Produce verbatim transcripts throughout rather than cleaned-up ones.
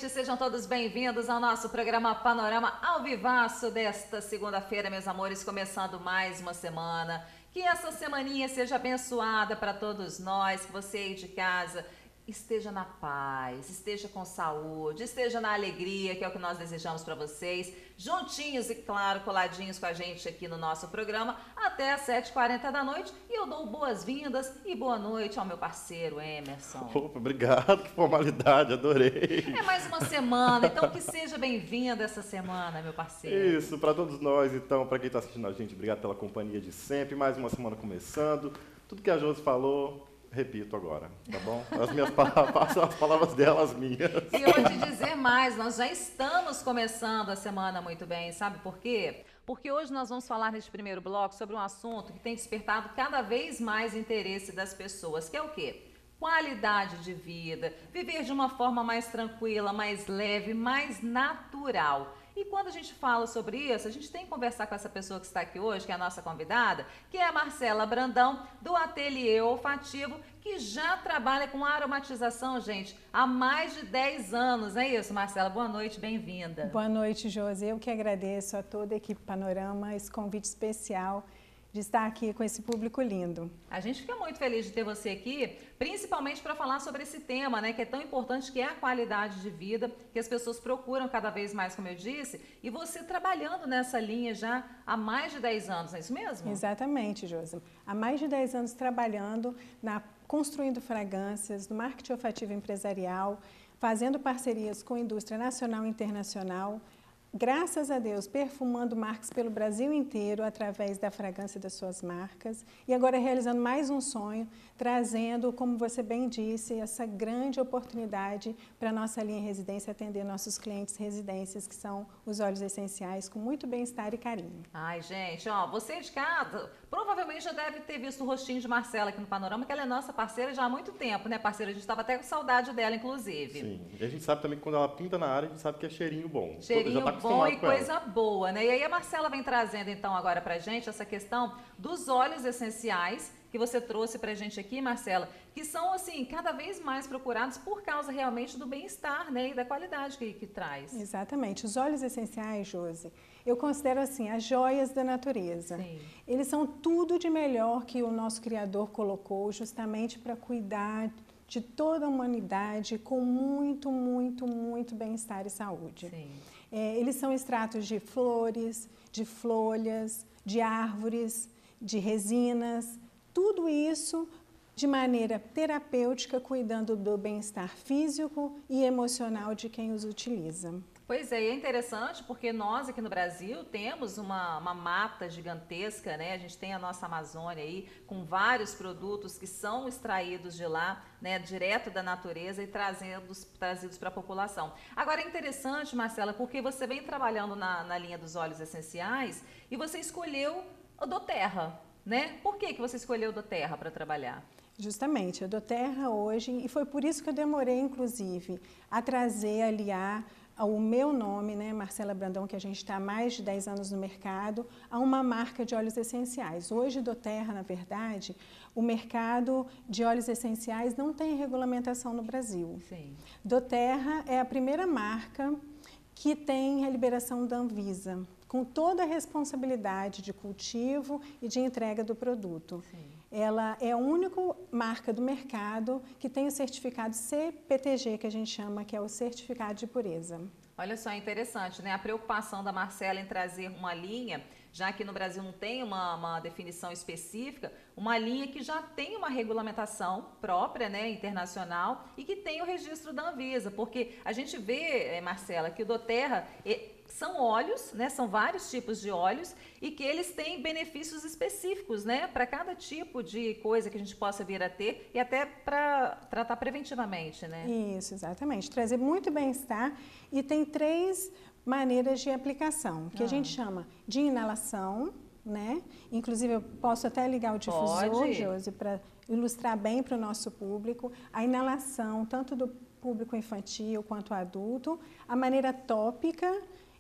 noite, sejam todos bem-vindos ao nosso programa Panorama ao Vivaço desta segunda-feira, meus amores, começando mais uma semana. Que essa semaninha seja abençoada para todos nós, que você aí de casa esteja na paz, esteja com saúde, esteja na alegria, que é o que nós desejamos para vocês, juntinhos e, claro, coladinhos com a gente aqui no nosso programa, até às sete e quarenta da noite, e eu dou boas-vindas e boa noite ao meu parceiro Emerson. Opa, obrigado, que formalidade, adorei. É mais uma semana, então que seja bem-vindo essa semana, meu parceiro. Isso, para todos nós, então, para quem está assistindo a gente, obrigado pela companhia de sempre, mais uma semana começando, tudo que a Josi falou, repito agora, tá bom? As minhas palavras, as palavras dela, as minhas. E eu vou te dizer mais, nós já estamos começando a semana muito bem, sabe por quê? Porque hoje nós vamos falar neste primeiro bloco sobre um assunto que tem despertado cada vez mais interesse das pessoas, que é o quê? Qualidade de vida, viver de uma forma mais tranquila, mais leve, mais natural. E quando a gente fala sobre isso, a gente tem que conversar com essa pessoa que está aqui hoje, que é a nossa convidada, que é a Marcela Brandão, do Ateliê Olfativo, que já trabalha com aromatização, gente, há mais de dez anos. É isso, Marcela? Boa noite, bem-vinda. Boa noite, Josi. Eu que agradeço a toda a equipe Panorama, esse convite especial de estar aqui com esse público lindo. A gente fica muito feliz de ter você aqui, principalmente para falar sobre esse tema, né, que é tão importante, que é a qualidade de vida, que as pessoas procuram cada vez mais, como eu disse, e você trabalhando nessa linha já há mais de dez anos, não é isso mesmo? Exatamente, Josi. Há mais de dez anos trabalhando, na, construindo fragrâncias, no marketing olfativo empresarial, fazendo parcerias com a indústria nacional e internacional, graças a Deus, perfumando marcas pelo Brasil inteiro através da fragrância das suas marcas e agora realizando mais um sonho, trazendo, como você bem disse, essa grande oportunidade para a nossa linha residência atender nossos clientes residências, que são os óleos essenciais, com muito bem-estar e carinho. Ai, gente, ó, você de casa provavelmente já deve ter visto o rostinho de Marcela aqui no Panorama, que ela é nossa parceira já há muito tempo, né, parceira? A gente estava até com saudade dela, inclusive. Sim, e a gente sabe também que quando ela pinta na área, a gente sabe que é cheirinho bom. Cheirinho já tá bom e com coisa ela. boa, né? E aí a Marcela vem trazendo então agora pra gente essa questão dos óleos essenciais que você trouxe pra gente aqui, Marcela, que são assim cada vez mais procurados por causa realmente do bem-estar, né, e da qualidade que, que traz. Exatamente. Os óleos essenciais, Josi, eu considero assim as joias da natureza. Sim. Eles são tudo de melhor que o nosso Criador colocou justamente para cuidar de toda a humanidade com muito, muito, muito bem-estar e saúde. Sim. É, eles são extratos de flores, de folhas, de árvores, de resinas, tudo isso de maneira terapêutica, cuidando do bem-estar físico e emocional de quem os utiliza. Pois é, e é interessante porque nós aqui no Brasil temos uma, uma mata gigantesca, né? A gente tem a nossa Amazônia aí com vários produtos que são extraídos de lá, né? Direto da natureza e trazidos, trazidos para a população. Agora é interessante, Marcela, porque você vem trabalhando na, na linha dos óleos essenciais e você escolheu o doTERRA, né? Por que que você escolheu o doTERRA para trabalhar? Justamente, a doTERRA hoje, e foi por isso que eu demorei, inclusive, a trazer, aliar o meu nome, né, Marcela Brandão, que a gente está há mais de dez anos no mercado, a uma marca de óleos essenciais. Hoje, doTERRA, na verdade, o mercado de óleos essenciais não tem regulamentação no Brasil. Sim. doTERRA é a primeira marca que tem a liberação da Anvisa, com toda a responsabilidade de cultivo e de entrega do produto. Sim. Ela é a única marca do mercado que tem o certificado C P T G, que a gente chama, que é o certificado de pureza. Olha só, é interessante, né? A preocupação da Marcela em trazer uma linha, já que no Brasil não tem uma, uma definição específica, uma linha que já tem uma regulamentação própria, né, internacional, e que tem o registro da Anvisa, porque a gente vê, Marcela, que o doTERRA são óleos, né, são vários tipos de óleos, e que eles têm benefícios específicos, né, para cada tipo de coisa que a gente possa vir a ter, e até para tratar preventivamente, né? Isso, exatamente. Trazer muito bem-estar, e tem três maneiras de aplicação, que ah. a gente chama de inalação, né? Inclusive, eu posso até ligar o difusor, Josi, para ilustrar bem para o nosso público. A inalação, tanto do público infantil quanto adulto, a maneira tópica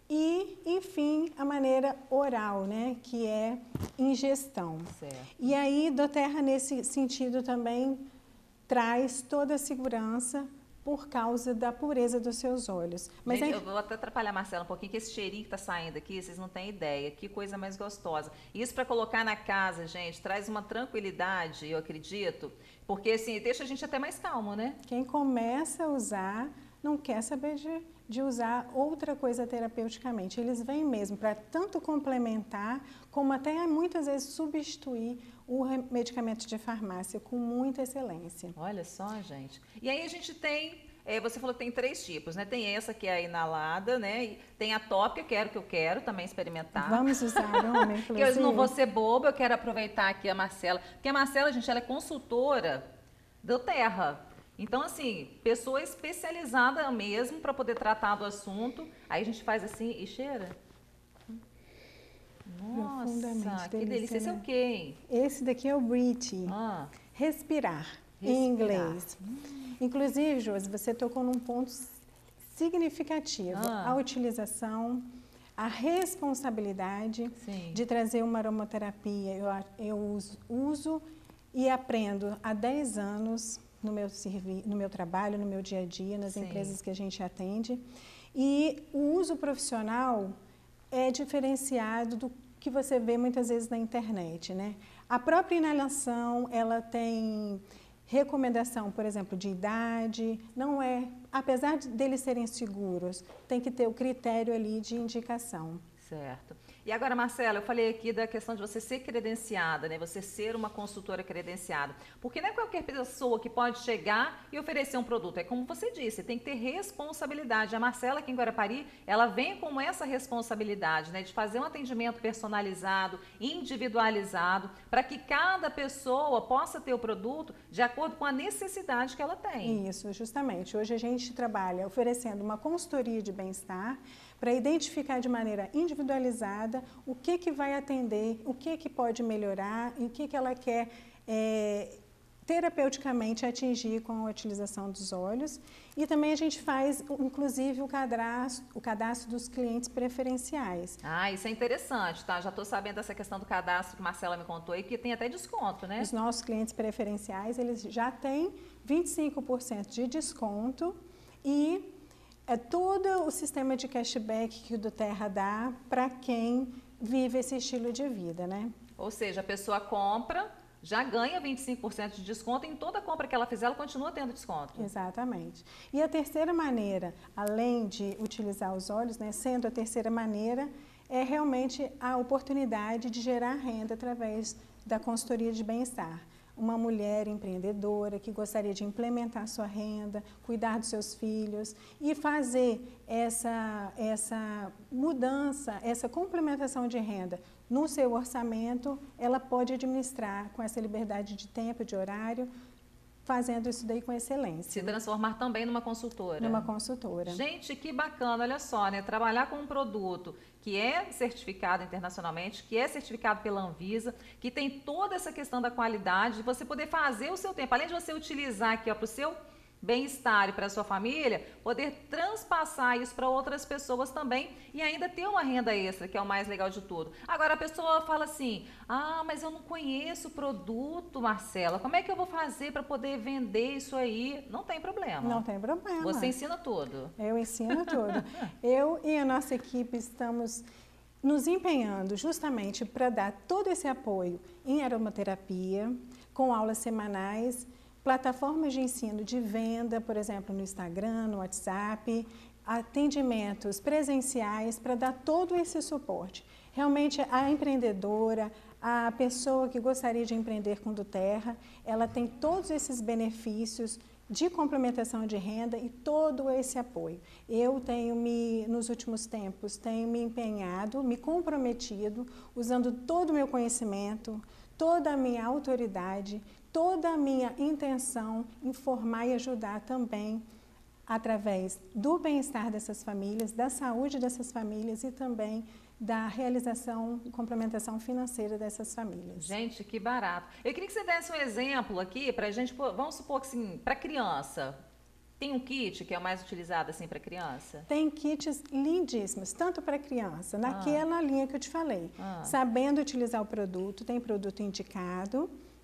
e, enfim, a maneira oral, né? Que é ingestão. Certo. E aí, doTERRA, nesse sentido, também traz toda a segurança por causa da pureza dos seus olhos. Mas Gente, é... eu vou até atrapalhar a Marcela um pouquinho, que esse cheirinho que tá saindo aqui, vocês não têm ideia, que coisa mais gostosa. Isso para colocar na casa, gente, traz uma tranquilidade, eu acredito, porque assim, deixa a gente até mais calmo, né? Quem começa a usar não quer saber de, de usar outra coisa terapeuticamente. Eles vêm mesmo para tanto complementar, como até muitas vezes substituir o medicamento de farmácia com muita excelência. Olha só, gente. E aí a gente tem, é, você falou que tem três tipos, né? Tem essa que é a inalada, né? E tem a tópica, quero que eu quero também experimentar. Vamos usar, homem, inclusive. Que eu não vou ser boba, eu quero aproveitar aqui a Marcela. Porque a Marcela, gente, ela é consultora do Terra. Então, assim, pessoa especializada mesmo para poder tratar do assunto. Aí a gente faz assim e cheira. Nossa, que delícia. Esse é o quê, hein? Esse daqui é o breathing. Ah. Respirar, Respirar, em inglês. Hum. Inclusive, Josi, você tocou num ponto significativo. Ah. A utilização, a responsabilidade Sim. de trazer uma aromaterapia. Eu, eu uso, uso e aprendo há dez anos no meu, servi no meu trabalho, no meu dia a dia, nas Sim. empresas que a gente atende. E o uso profissional é diferenciado do que você vê muitas vezes na internet, né? A própria inalação, ela tem recomendação, por exemplo, de idade, não é, apesar de deles serem seguros, tem que ter o critério ali de indicação. Certo. E agora, Marcela, eu falei aqui da questão de você ser credenciada, né? Você ser uma consultora credenciada. Porque não é qualquer pessoa que pode chegar e oferecer um produto. É como você disse, tem que ter responsabilidade. A Marcela aqui em Guarapari, ela vem com essa responsabilidade, né? De fazer um atendimento personalizado, individualizado, para que cada pessoa possa ter o produto de acordo com a necessidade que ela tem. Isso, justamente. Hoje a gente trabalha oferecendo uma consultoria de bem-estar para identificar de maneira individualizada o que, que vai atender, o que, que pode melhorar e o que, que ela quer é, terapeuticamente atingir com a utilização dos óleos. E também a gente faz, inclusive, o cadastro, o cadastro dos clientes preferenciais. Ah, isso é interessante, tá? Já estou sabendo dessa questão do cadastro que a Marcela me contou aí, que tem até desconto, né? Os nossos clientes preferenciais, eles já têm vinte e cinco por cento de desconto e é todo o sistema de cashback que o do Terra dá para quem vive esse estilo de vida, né? Ou seja, a pessoa compra, já ganha vinte e cinco por cento de desconto, em toda compra que ela fizer, ela continua tendo desconto. Exatamente. E a terceira maneira, além de utilizar os óleos, né, sendo a terceira maneira, é realmente a oportunidade de gerar renda através da consultoria de bem-estar. Uma mulher empreendedora que gostaria de implementar sua renda, cuidar dos seus filhos e fazer essa, essa mudança, essa complementação de renda no seu orçamento, ela pode administrar com essa liberdade de tempo, de horário, fazendo isso daí com excelência. Se transformar também numa consultora. Numa consultora. Gente, que bacana, olha só, né? Trabalhar com um produto que é certificado internacionalmente, que é certificado pela Anvisa, que tem toda essa questão da qualidade, de você poder fazer o seu tempo, além de você utilizar aqui para o seu bem-estar e para a sua família, poder transpassar isso para outras pessoas também e ainda ter uma renda extra, que é o mais legal de tudo. Agora a pessoa fala assim, ah, mas eu não conheço o produto, Marcela, como é que eu vou fazer para poder vender isso aí? Não tem problema. Não tem problema. Você ensina tudo. Eu ensino tudo. Eu e a nossa equipe estamos nos empenhando justamente para dar todo esse apoio em aromaterapia, com aulas semanais, plataformas de ensino de venda, por exemplo, no Instagram, no WhatsApp, atendimentos presenciais para dar todo esse suporte. Realmente, a empreendedora, a pessoa que gostaria de empreender com do Terra, ela tem todos esses benefícios de complementação de renda e todo esse apoio. Eu tenho me, nos últimos tempos, tenho me empenhado, me comprometido, usando todo o meu conhecimento, toda a minha autoridade, toda a minha intenção em formar e ajudar também através do bem-estar dessas famílias, da saúde dessas famílias e também da realização e complementação financeira dessas famílias. Gente, que barato. Eu queria que você desse um exemplo aqui para a gente, vamos supor que assim, para criança, tem um kit que é o mais utilizado assim para criança? Tem kits lindíssimos, tanto para criança, naquela ah. linha que eu te falei. Ah. Sabendo utilizar o produto, tem produto indicado,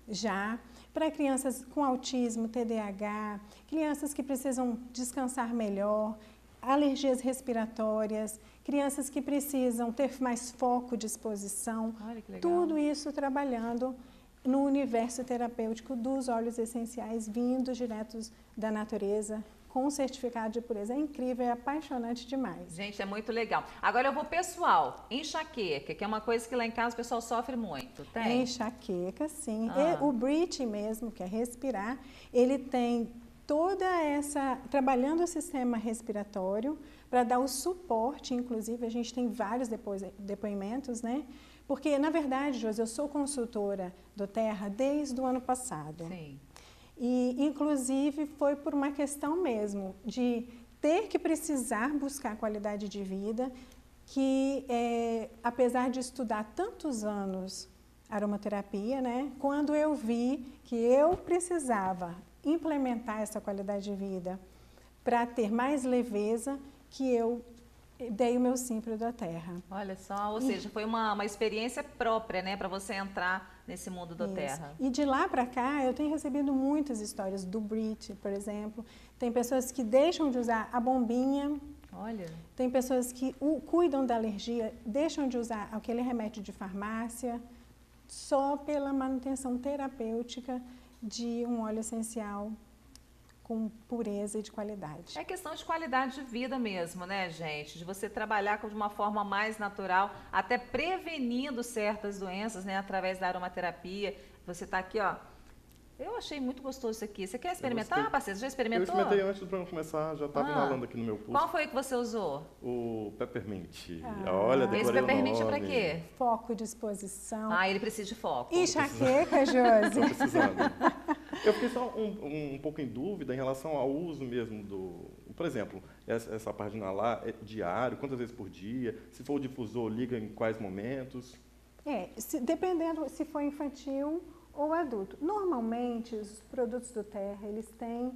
já, para crianças com autismo, T D A H, crianças que precisam descansar melhor, alergias respiratórias, crianças que precisam ter mais foco de exposição. Olha que legal. Tudo isso trabalhando no universo terapêutico dos óleos essenciais vindos diretos da natureza, com certificado de pureza. É incrível, é apaixonante demais. Gente, é muito legal. Agora eu vou pessoal, enxaqueca, que é uma coisa que lá em casa o pessoal sofre muito. Tem? Enxaqueca, sim. Ah. E o breathing mesmo, que é respirar, ele tem toda essa, trabalhando o sistema respiratório, para dar o suporte, inclusive a gente tem vários depois, depoimentos, né? Porque, na verdade, Josi, eu sou consultora do Terra desde o ano passado. Sim. E, inclusive, foi por uma questão mesmo de ter que precisar buscar qualidade de vida, que, é, apesar de estudar tantos anos aromaterapia, né, quando eu vi que eu precisava implementar essa qualidade de vida para ter mais leveza, que eu dei o meu sim para o da Terra. Olha só, ou seja, foi uma, uma experiência própria, né, para você entrar nesse mundo do Isso. Terra. E de lá para cá, eu tenho recebido muitas histórias do Breath, por exemplo. Tem pessoas que deixam de usar a bombinha. Olha. Tem pessoas que o, cuidam da alergia, deixam de usar aquele remédio de farmácia, só pela manutenção terapêutica de um óleo essencial com pureza e de qualidade. É questão de qualidade de vida mesmo, né, gente? De você trabalhar de uma forma mais natural, até prevenindo certas doenças, né, através da aromaterapia. Você está aqui, ó. Eu achei muito gostoso isso aqui. Você quer experimentar, parceiro? Você já experimentou? Eu experimentei antes do programa começar, já estava ah. inalando aqui no meu pulso. Qual foi que você usou? O Peppermint. Ah. Olha, decorei Esse Peppermint o é nome. pra quê? Foco, disposição. Ah, ele precisa de foco. Enxaqueca, Josi. Estou precisando. Eu fiquei só um, um, um pouco em dúvida em relação ao uso mesmo do... Por exemplo, essa, essa parte de inalar é diário, quantas vezes por dia? Se for o difusor, liga em quais momentos? É, se, dependendo se for infantil ou adulto. Normalmente, os produtos do Terra, eles têm,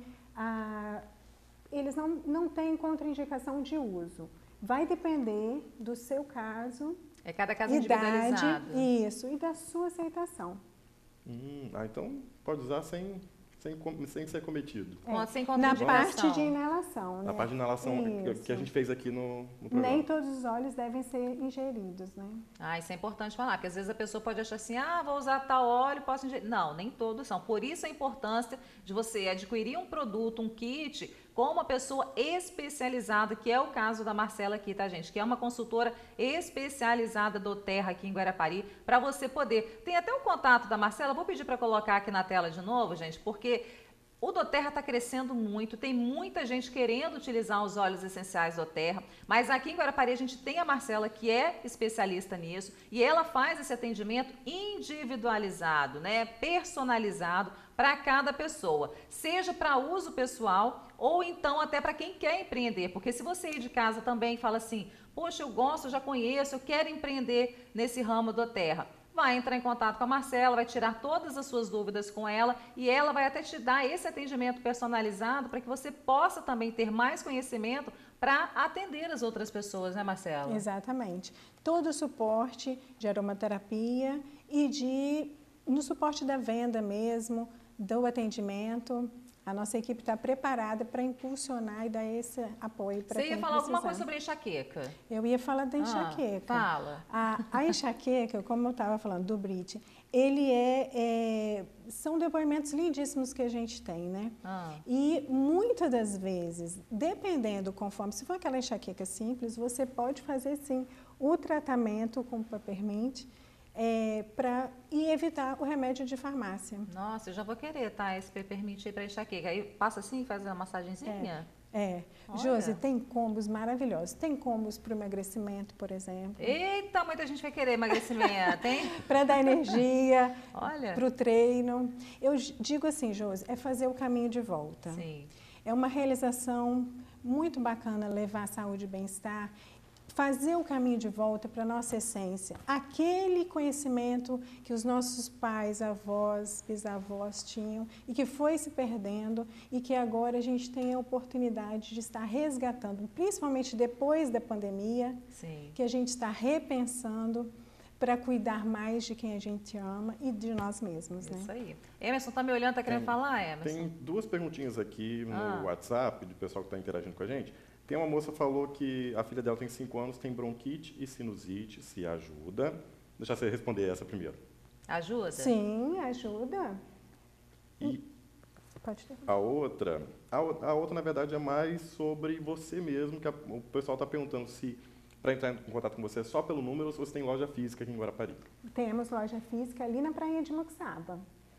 a, eles não, não têm contraindicação de uso. Vai depender do seu caso, É cada caso idade, individualizado. isso, e da sua aceitação. Hum, ah, então pode usar sem, sem, sem ser cometido. É. Sem Na contraindicação. parte de inalação, né? A parte de inalação que, Isso. que a gente fez aqui no, no programa. Nem todos os óleos devem ser ingeridos, né? Ah, isso é importante falar, porque às vezes a pessoa pode achar assim, ah, vou usar tal óleo, posso ingerir. Não, nem todos são. Por isso a importância de você adquirir um produto, um kit, com uma pessoa especializada, que é o caso da Marcela aqui, tá, gente? Que é uma consultora especializada do Terra aqui em Guarapari, para você poder... Tem até o contato da Marcela, vou pedir para colocar aqui na tela de novo, gente, porque... O doTERRA está crescendo muito, tem muita gente querendo utilizar os óleos essenciais doTERRA, mas aqui em Guarapari a gente tem a Marcela, que é especialista nisso, e ela faz esse atendimento individualizado, né, personalizado para cada pessoa, seja para uso pessoal ou então até para quem quer empreender, porque se você ir de casa também e fala assim, poxa, eu gosto, eu já conheço, eu quero empreender nesse ramo doTERRA, vai entrar em contato com a Marcela, vai tirar todas as suas dúvidas com ela e ela vai até te dar esse atendimento personalizado para que você possa também ter mais conhecimento para atender as outras pessoas, né, Marcela? Exatamente. Todo o suporte de aromaterapia e de, no suporte da venda mesmo, do atendimento. A nossa equipe está preparada para impulsionar e dar esse apoio para quem Você ia falar precisar. alguma coisa sobre enxaqueca? Eu ia falar da Ah, enxaqueca. fala. A, a enxaqueca, como eu estava falando do Brit, ele é, é... São depoimentos lindíssimos que a gente tem, né? Ah. E muitas das vezes, dependendo, conforme, se for aquela enxaqueca simples, você pode fazer, sim, o tratamento com peppermint, É, para e evitar o remédio de farmácia. Nossa, eu já vou querer, tá? Esse Peppermint aí para enxaqueca. Aí passa assim e faz uma massagenzinha? É, é. Olha. Josi, tem combos maravilhosos. Tem combos para o emagrecimento, por exemplo. Eita, muita gente vai querer emagrecimento, hein? Para dar energia, Olha. para o treino. Eu digo assim, Josi, é fazer o caminho de volta. Sim. É uma realização muito bacana levar saúde e bem-estar. Fazer o caminho de volta para a nossa essência, aquele conhecimento que os nossos pais, avós, bisavós tinham e que foi se perdendo e que agora a gente tem a oportunidade de estar resgatando, principalmente depois da pandemia, Sim. que a gente está repensando para cuidar mais de quem a gente ama e de nós mesmos, né? Isso aí. Emerson, tá me olhando, tá querendo Tem, falar, Emerson? Tem duas perguntinhas aqui no Ah. WhatsApp, do pessoal que está interagindo com a gente. Tem uma moça que falou que a filha dela tem cinco anos, tem bronquite e sinusite, se ajuda. Deixa você responder essa primeiro. Ajuda? Sim, ajuda. E Pode ter. a outra, a, o- a outra, na verdade, é mais sobre você mesmo, que a- o pessoal está perguntando se, para entrar em contato com você, é só pelo número ou se você tem loja física aqui em Guarapari. Temos loja física ali na Praia de Muxaba.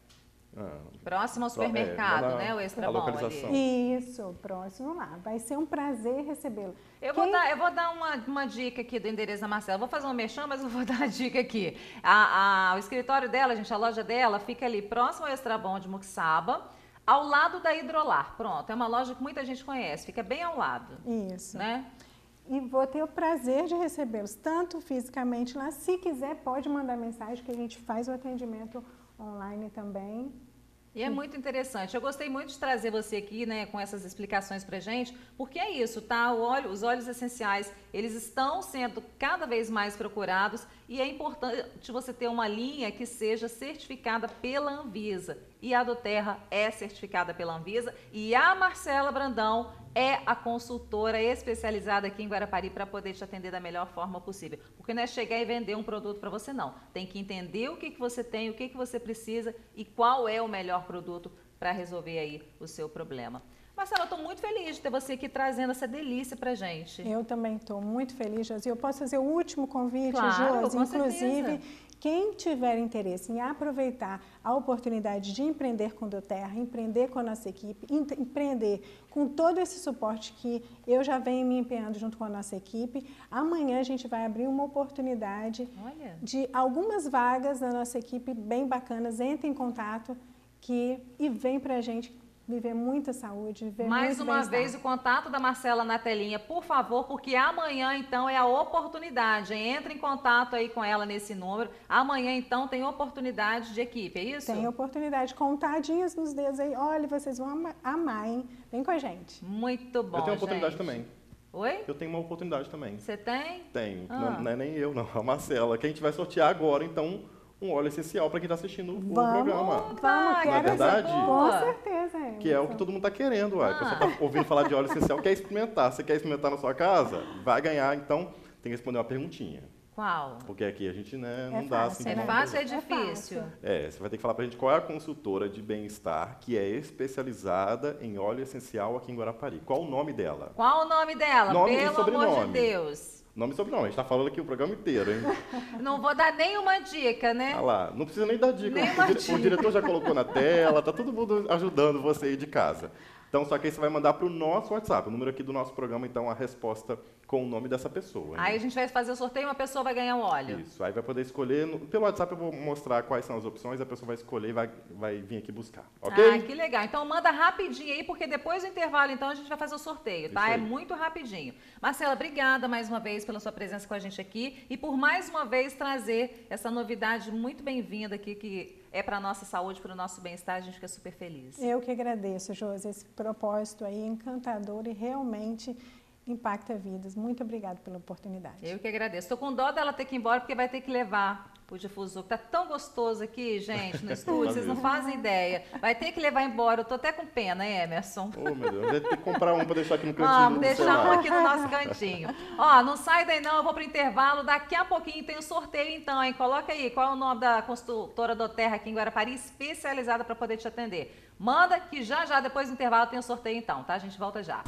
Ah, Próximo ao É, supermercado, lá na- né? O Extra a Bom localização. ali. Isso, próximo lá. Vai ser um prazer recebê-lo. Eu vou Quem- dar, eu vou dar uma, uma dica aqui do endereço da Marcela. Vou fazer um merchan, mas eu vou dar a dica aqui. A, a- o escritório dela, gente, a loja dela, fica ali próximo ao Extra Bom de Muxaba, ao lado da Hidrolar. Pronto, é uma loja que muita gente conhece, fica bem ao lado, Isso. né? E vou ter o prazer de recebê-los, tanto fisicamente lá. Se quiser, pode mandar mensagem que a gente faz o atendimento online também. E é muito interessante. Eu gostei muito de trazer você aqui, né, com essas explicações pra gente, porque é isso, tá? O óleo, os óleos essenciais, eles estão sendo cada vez mais procurados e é importante você ter uma linha que seja certificada pela Anvisa. E a doTERRA é certificada pela Anvisa e a Marcela Brandão é a consultora especializada aqui em Guarapari para poder te atender da melhor forma possível. Porque não é chegar e vender um produto para você, não. Tem que entender o que, que você tem, o que, que você precisa e qual é o melhor produto para resolver aí o seu problema. Marcela, eu estou muito feliz de ter você aqui trazendo essa delícia para gente. Eu também estou muito feliz, Josi. Eu posso fazer o último convite, Claro, Josi? com Inclusive, certeza. quem tiver interesse em aproveitar a oportunidade de empreender com doTERRA, empreender com a nossa equipe, em- empreender com todo esse suporte que eu já venho me empenhando junto com a nossa equipe, amanhã a gente vai abrir uma oportunidade Olha. de algumas vagas da nossa equipe bem bacanas. Entre em contato que, e vem para a gente viver muita saúde, viver Mais muito uma bem-estar. vez o contato da Marcela na telinha, por favor, porque amanhã então é a oportunidade. Hein? Entre em contato aí com ela nesse número. Amanhã então tem oportunidade de equipe, é isso? Tem oportunidade, contadinhas nos dedos aí. Olha, vocês vão ama- amar, hein? Vem com a gente. Muito bom, eu tenho uma oportunidade gente. também. Oi? Eu tenho uma oportunidade também. Você tem? Tenho. Ah. Não, não é nem eu, não. A Marcela. Que a gente vai sortear agora, então, um óleo essencial para quem está assistindo o Vamos. programa. Vamos, Ah, quero Na verdade, Com boa. certeza, é. Que é o que todo mundo está querendo, uai. Ah. O pessoal está ouvindo falar de óleo essencial, quer experimentar. Você quer experimentar na sua casa? Vai ganhar, então tem que responder uma perguntinha. Qual? Porque aqui a gente né, não É dá fácil, assim. É de né? mão fácil ou é É difícil? fácil. É, você vai ter que falar pra gente qual é a consultora de bem-estar que é especializada em óleo essencial aqui em Guarapari. Qual o nome dela? Qual o nome dela? Nome e Pelo amor de sobrenome. Deus. Nome e sobrenome. A gente tá falando aqui o programa inteiro, hein? Não vou dar nenhuma dica, né? Olha lá, não precisa nem dar dica. Nem O, uma dire- dica. o diretor já colocou na tela, tá todo mundo ajudando você aí de casa. Então, só que aí você vai mandar para o nosso WhatsApp, o número aqui do nosso programa, então, a resposta com o nome dessa pessoa. hein? Aí a gente vai fazer o sorteio e uma pessoa vai ganhar o óleo. Isso, aí vai poder escolher. no- Pelo WhatsApp eu vou mostrar quais são as opções, a pessoa vai escolher e vai, vai vir aqui buscar. Ok? Ah, que legal. Então manda rapidinho aí, porque depois do intervalo, então, a gente vai fazer o sorteio, tá? Isso É aí. muito rapidinho. Marcela, obrigada mais uma vez pela sua presença com a gente aqui e por mais uma vez trazer essa novidade muito bem-vinda aqui, que é para a nossa saúde, para o nosso bem-estar, a gente fica super feliz. Eu que agradeço, Josi, esse propósito aí encantador e realmente impacta vidas. Muito obrigada pela oportunidade. Eu que agradeço. Tô com dó dela ter que ir embora, porque vai ter que levar o difusor, que tá tão gostoso aqui, gente, no estúdio, vocês não fazem ideia. Vai ter que levar embora. Eu tô até com pena, Emerson. Oh, meu Deus, vai ter que comprar um para deixar aqui no cantinho Vamos do deixar celular. um aqui no nosso cantinho. Ó, não sai daí não, eu vou pro intervalo. Daqui a pouquinho tem o sorteio então, hein? Coloca aí qual é o nome da consultora doTERRA aqui em Guarapari, especializada para poder te atender. Manda que já já depois do intervalo tem o sorteio então, tá? A gente volta já.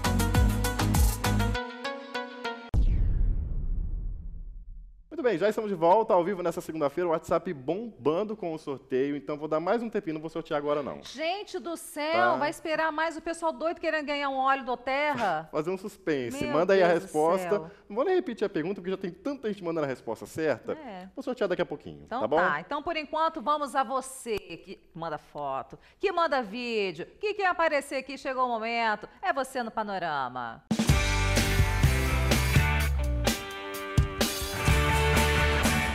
Muito bem, já estamos de volta ao vivo nessa segunda-feira, o WhatsApp bombando com o sorteio, então vou dar mais um tempinho, não vou sortear agora não. Gente do céu, Tá. vai esperar mais o pessoal doido querendo ganhar um óleo doTERRA? Fazer um suspense, Meu manda aí a Deus do resposta. céu. Não vou nem repetir a pergunta, porque já tem tanta gente mandando a resposta certa. É. Vou sortear daqui a pouquinho, Então tá bom? tá, então por enquanto vamos a você que manda foto, que manda vídeo, que quer aparecer aqui, chegou o momento, é você no panorama.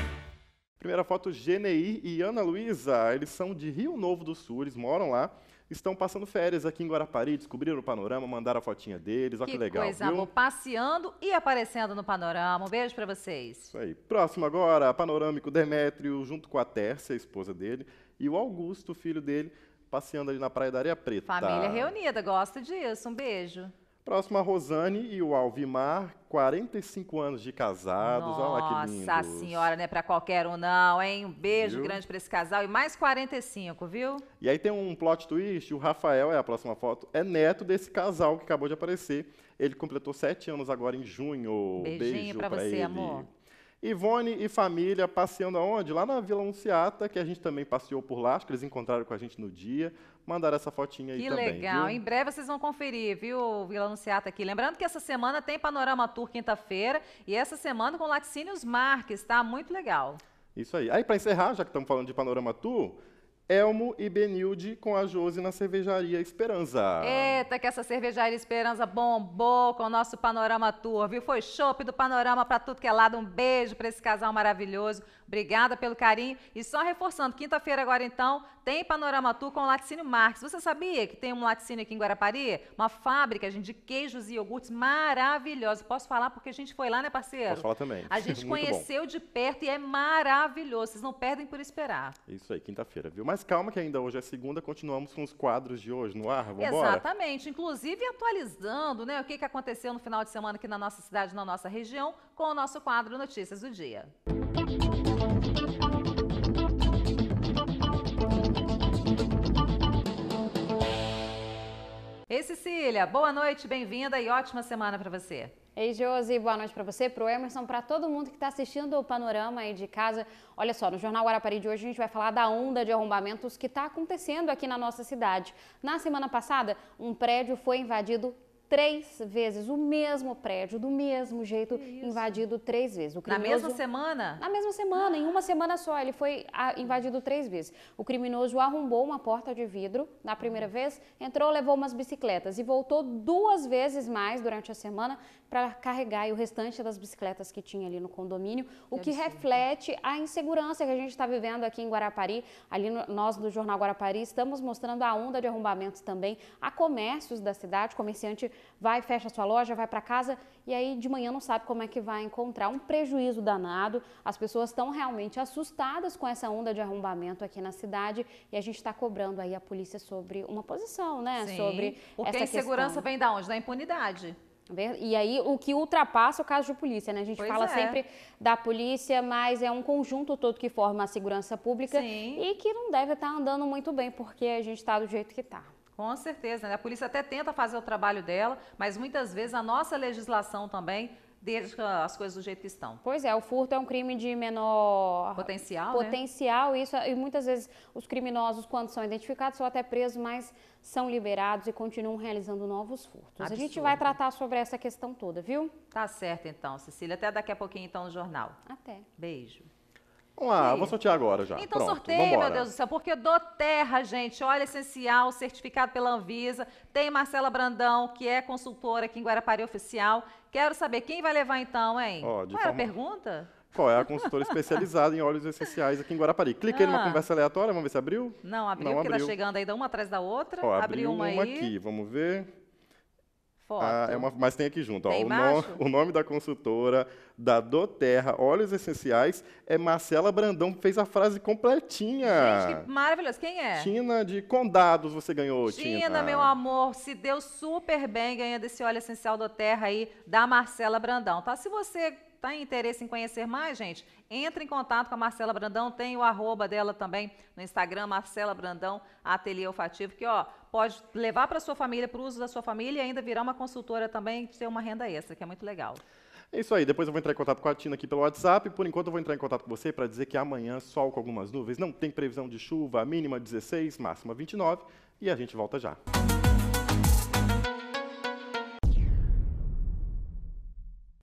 Primeira foto, Geneir e Ana Luísa, eles são de Rio Novo do Sul, eles moram lá. estão passando férias aqui em Guarapari, descobriram o panorama, mandaram a fotinha deles, olha que, que legal, coisa viu? boa, passeando e aparecendo no panorama. Um beijo para vocês. Isso aí. Próximo agora, panorâmico Demétrio, junto com a Tércia, a esposa dele, e o Augusto, filho dele, passeando ali na Praia da Areia Preta. Família reunida, gosto disso. Um beijo. Próximo, a Rosane e o Alvimar, quarenta e cinco anos de casados. Nossa, olha lá que lindos. Nossa senhora, não é pra qualquer um não, hein? Um beijo Viu? grande pra esse casal e mais quarenta e cinco, viu? E aí tem um plot twist, o Rafael, é a próxima foto, é neto desse casal que acabou de aparecer. Ele completou sete anos agora em junho. Beijinho Beijo pra, pra você, ele. amor. Ivone e família passeando aonde? Lá na Vila Anunciata, que a gente também passeou por lá, acho que eles encontraram com a gente no dia. Mandaram essa fotinha aí que também. Que legal. Viu? Em breve vocês vão conferir, viu, Vila Anunciata aqui. Lembrando que essa semana tem Panorama Tour quinta-feira e essa semana com Laticínios Marques, tá? Muito legal. Isso aí. Aí, para encerrar, já que estamos falando de Panorama Tour, Elmo e Benilde com a Josi na cervejaria Esperança. Eita, que essa cervejaria Esperança bombou com o nosso Panorama Tour, viu? Foi chopp do Panorama para tudo que é lado. Um beijo para esse casal maravilhoso. Obrigada pelo carinho. E só reforçando, quinta-feira agora então, tem Panorama Tour com o Laticínio Marques. Você sabia que tem um laticínio aqui em Guarapari? Uma fábrica, gente, de queijos e iogurtes maravilhosa. Posso falar porque a gente foi lá, né, parceiro? Posso falar também. A gente Muito conheceu bom. de perto e é maravilhoso. Vocês não perdem por esperar. Isso aí, quinta-feira, viu? Mas calma que ainda hoje é segunda, continuamos com os quadros de hoje no ar, vamos Exatamente, inclusive atualizando, né, o que que aconteceu no final de semana aqui na nossa cidade, na nossa região, com o nosso quadro Notícias do Dia. Ei, Cecília, boa noite, bem-vinda e ótima semana para você. Ei, Josi, boa noite para você, para o Emerson, para todo mundo que está assistindo o Panorama aí de casa. Olha só, no Jornal Guarapari de hoje a gente vai falar da onda de arrombamentos que está acontecendo aqui na nossa cidade. Na semana passada, um prédio foi invadido três vezes, o mesmo prédio, do mesmo jeito, invadido três vezes. O criminoso... Na mesma semana? Na mesma semana, em uma semana só, ele foi invadido três vezes. O criminoso arrombou uma porta de vidro, na primeira vez, entrou, levou umas bicicletas e voltou duas vezes mais durante a semana para carregar o restante das bicicletas que tinha ali no condomínio, o que, que reflete a insegurança que a gente está vivendo aqui em Guarapari. Ali no, nós do Jornal Guarapari estamos mostrando a onda de arrombamentos também a comércios da cidade, comerciante vai, fecha sua loja, vai para casa e aí de manhã não sabe como é que vai encontrar. Um prejuízo danado, as pessoas estão realmente assustadas com essa onda de arrombamento aqui na cidade e a gente está cobrando aí a polícia sobre uma posição, né? Sim, sobre porque essa a insegurança questão. Vem da onde? Da impunidade. E aí, o que ultrapassa o caso de polícia, né? A gente pois fala é. sempre da polícia, mas é um conjunto todo que forma a segurança pública. Sim. E que não deve estar andando muito bem, porque a gente está do jeito que está. Com certeza, né? A polícia até tenta fazer o trabalho dela, mas muitas vezes a nossa legislação também deixa as coisas do jeito que estão. Pois é, o furto é um crime de menor potencial, potencial né? isso, e muitas vezes os criminosos, quando são identificados, são até presos, mas são liberados e continuam realizando novos furtos. Absurdo. A gente vai tratar sobre essa questão toda, viu? Tá certo então, Cecília. Até daqui a pouquinho então no jornal. Até. Beijo. Vamos lá, vou sortear agora já. Então Pronto, sorteio, vambora. meu Deus do céu, porque do Terra, gente, olha, essencial, certificado pela Anvisa. Tem Marcela Brandão, que é consultora aqui em Guarapari Oficial. Quero saber quem vai levar então, hein? Ó, de Qual forma... era a pergunta? Qual é a consultora especializada em óleos essenciais aqui em Guarapari? Cliquei ah. numa conversa aleatória, vamos ver se abriu? Não, abriu, Não porque abriu. tá chegando ainda uma atrás da outra. Ó, abriu abriu uma, uma aí. aqui, vamos ver. Foto. Ah, é uma, mas tem aqui junto. Tem Ó, o, no, o nome da consultora da doTERRA Óleos Essenciais é Marcela Brandão, que fez a frase completinha. Gente, que maravilhoso. Quem é? Tina de Condados você ganhou, Tina. Tina, meu amor, se deu super bem ganhando esse óleo essencial doTERRA aí da Marcela Brandão, tá? Se você tá em interesse em conhecer mais, gente, entre em contato com a Marcela Brandão, tem o arroba dela também no Instagram, Marcela Brandão, Ateliê Olfativo, que ó, pode levar para sua família, para o uso da sua família e ainda virar uma consultora também, ter uma renda extra, que é muito legal. É isso aí, depois eu vou entrar em contato com a Tina aqui pelo WhatsApp, por enquanto eu vou entrar em contato com você para dizer que amanhã sol com algumas nuvens, não tem previsão de chuva, a mínima dezesseis, máxima vinte e nove, e a gente volta já.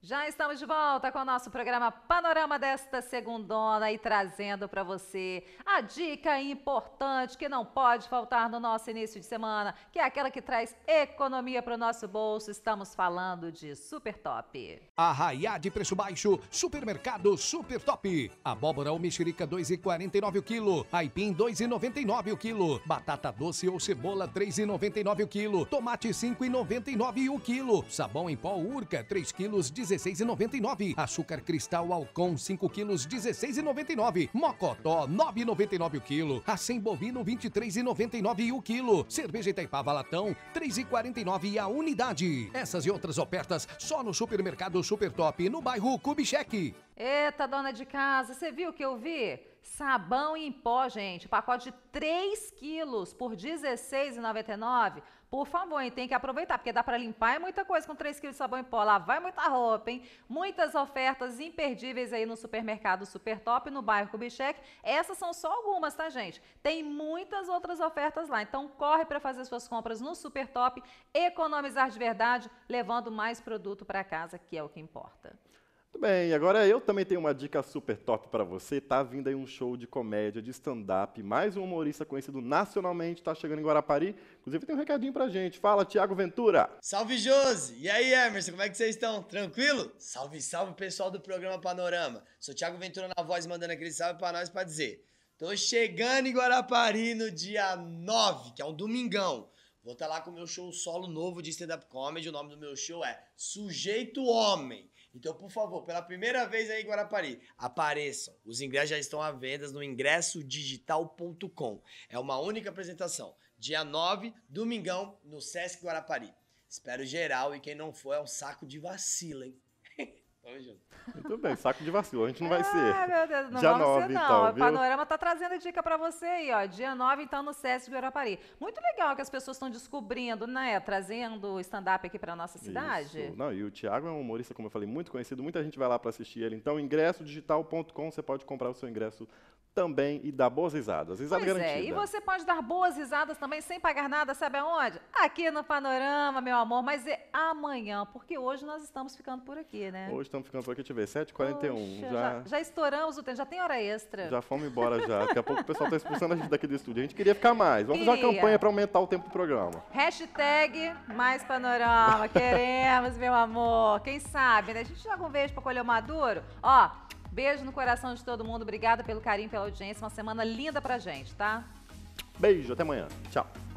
Já estamos de volta com o nosso programa Panorama desta segundona e trazendo para você a dica importante que não pode faltar no nosso início de semana, que é aquela que traz economia para o nosso bolso. Estamos falando de Super Top. Arraiá de preço baixo, Supermercado Super Top. Abóbora ou mexerica dois reais e quarenta e nove o quilo, aipim dois reais e noventa e nove o quilo, batata doce ou cebola três reais e noventa e nove o quilo, tomate cinco reais e noventa e nove o quilo, sabão em pó Urca três quilos dezesseis reais e noventa e nove, açúcar cristal Alcon cinco quilos dezesseis reais e noventa e nove, mocotó nove reais e noventa e nove o quilo, acém bovino vinte e três reais e noventa e nove o quilo, cerveja Itaipava latão três reais e quarenta e nove a unidade. Essas e outras ofertas só no Supermercado Super Top, no bairro Kubitschek. Eita, dona de casa, você viu o que eu vi? Sabão em pó, gente, pacote de três quilos por dezesseis reais e noventa e nove. Por favor, hein, tem que aproveitar, porque dá para limpar é muita coisa com três quilos de sabão em pó. Lá vai muita roupa, hein? Muitas ofertas imperdíveis aí no Supermercado Super Top, no bairro Kubitschek. Essas são só algumas, tá, gente? Tem muitas outras ofertas lá. Então, corre para fazer suas compras no Super Top, economizar de verdade, levando mais produto para casa, que é o que importa. Muito bem, agora eu também tenho uma dica super top para você. Tá vindo aí um show de comédia, de stand-up. Mais um humorista conhecido nacionalmente está chegando em Guarapari. Inclusive tem um recadinho pra gente. Fala, Thiago Ventura. Salve, Josi! E aí, Emerson, como é que vocês estão? Tranquilo? Salve, salve, pessoal do programa Panorama. Sou Thiago Ventura na voz, mandando aquele salve pra nós pra dizer. Tô chegando em Guarapari no dia nove, que é um domingão. Vou estar lá com o meu show solo novo de stand-up comedy. O nome do meu show é Sujeito Homem. Então, por favor, pela primeira vez aí em Guarapari, apareçam. Os ingressos já estão à venda no ingresso digital ponto com. É uma única apresentação. Dia nove, domingão, no Sesc Guarapari. Espero geral e quem não for é um saco de vacila, hein? Tamo junto. Muito bem, saco de vacilo, a gente não vai ser. Ah, meu Deus, não Dia vamos nove, ser não. então, O viu? Panorama tá trazendo dica pra você aí, ó. Dia nove, então, no Sesc Guarapari. Muito legal que as pessoas estão descobrindo, né? Trazendo stand-up aqui pra nossa cidade. Isso. Não, e o Thiago é um humorista, como eu falei, muito conhecido. Muita gente vai lá para assistir ele. Então, ingresso digital ponto com, você pode comprar o seu ingresso também e dar boas risadas. Risada Pois garantida. é, e você pode dar boas risadas também sem pagar nada, sabe aonde? Aqui no Panorama, meu amor, mas é amanhã, porque hoje nós estamos ficando por aqui, né? Hoje estamos ficando por aqui, deixa eu ver, sete e quarenta e um. Poxa, Já, já, já estouramos o tempo, já tem hora extra. já fomos embora já. Daqui a pouco o pessoal está expulsando a gente daqui do estúdio. A gente queria ficar mais. Vamos fazer uma Queria. campanha para aumentar o tempo do programa. Hashtag mais Panorama, queremos, meu amor. Quem sabe, né? A gente joga um beijo pra colher o maduro. Ó, beijo no coração de todo mundo. Obrigada pelo carinho, pela audiência. Uma semana linda pra gente, tá? Beijo, até amanhã. Tchau.